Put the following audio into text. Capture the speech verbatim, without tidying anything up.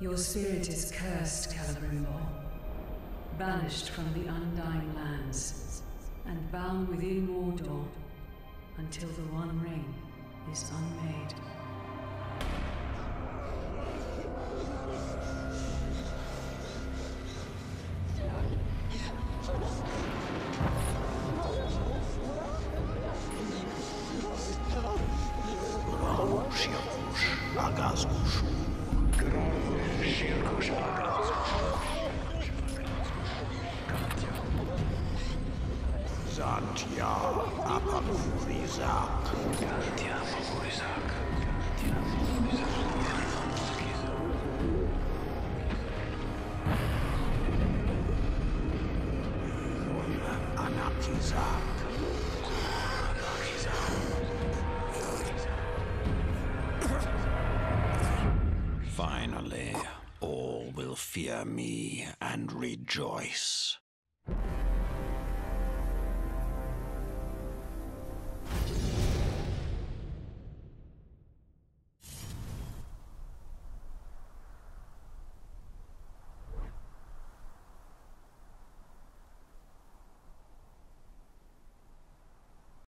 Your spirit is cursed, Celebrimbor, banished from the Undying Lands, and bound within Mordor until the One Ring is unmade. Zantia Apamurizak. Zantia Apamurizak. Anakizak. Finally, all will fear me and rejoice.